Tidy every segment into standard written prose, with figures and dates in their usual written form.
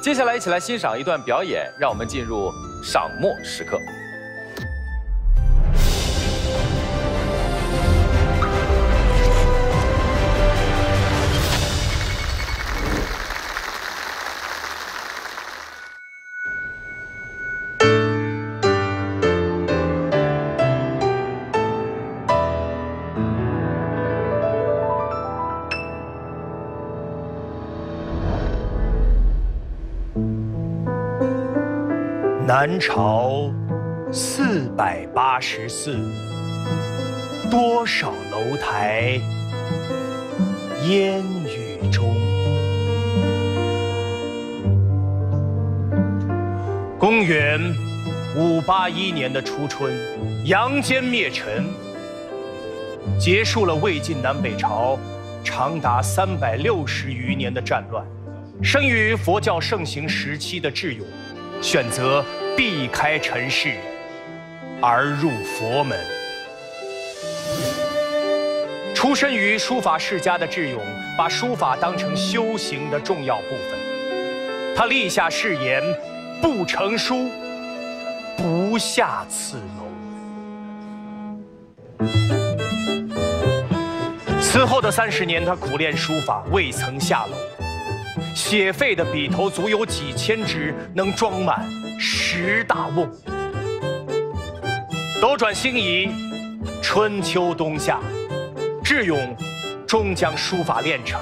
接下来一起来欣赏一段表演，让我们进入赏墨时刻。 南朝484，多少楼台烟雨中。公元581年的初春，杨坚灭陈，结束了魏晋南北朝长达360余年的战乱。生于佛教盛行时期的智勇，选择避开尘世，而入佛门。出身于书法世家的智勇，把书法当成修行的重要部分。他立下誓言：不成书，不下此楼。此后的30年，他苦练书法，未曾下楼。 写废的笔头足有几千支，能装满10大瓮。斗转星移，春秋冬夏，智勇终将书法练成。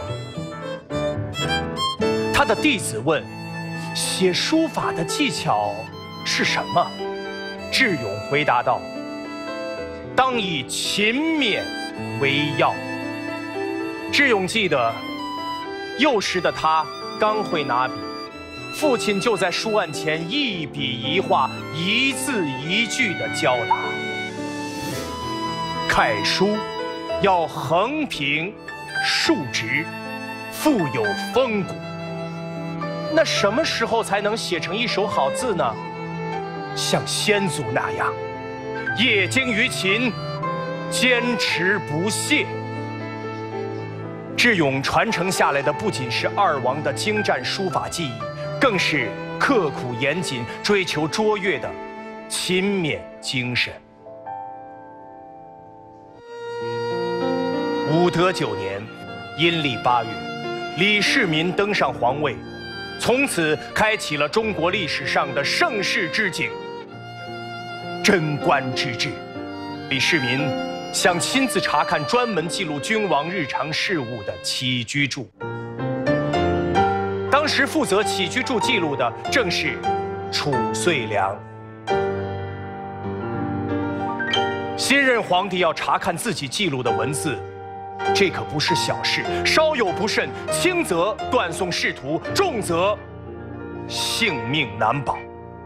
他的弟子问：“写书法的技巧是什么？”智勇回答道：“当以勤勉为要。”智勇记得，幼时的他。 刚会拿笔，父亲就在书案前一笔一画、一字一句地教他。楷书要横平、竖直、富有风骨。那什么时候才能写成一手好字呢？像先祖那样，业精于勤，坚持不懈。 智勇传承下来的不仅是二王的精湛书法技艺，更是刻苦严谨、追求卓越的勤勉精神。武德9年，阴历8月，李世民登上皇位，从此开启了中国历史上的盛世之景——贞观之治。李世民 想亲自查看专门记录君王日常事务的起居注。当时负责起居注记录的正是褚遂良。新任皇帝要查看自己记录的文字，这可不是小事，稍有不慎，轻则断送仕途，重则性命难保。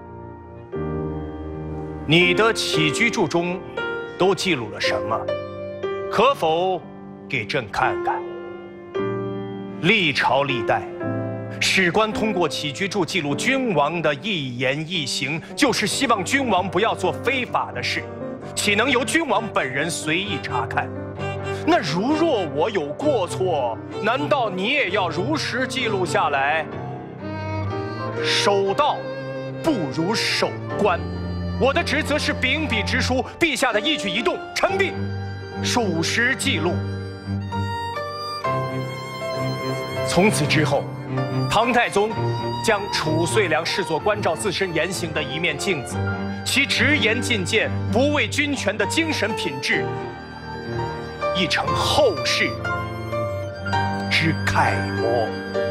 你的起居注中 都记录了什么？可否给朕看看？历朝历代，史官通过起居注记录君王的一言一行，就是希望君王不要做非法的事，岂能由君王本人随意查看？那如若我有过错，难道你也要如实记录下来？守道不如守官。 我的职责是秉笔直书陛下的一举一动，臣必属实记录。从此之后，唐太宗将褚遂良视作关照自身言行的一面镜子，其直言进谏、不畏君权的精神品质，亦成后世之楷模。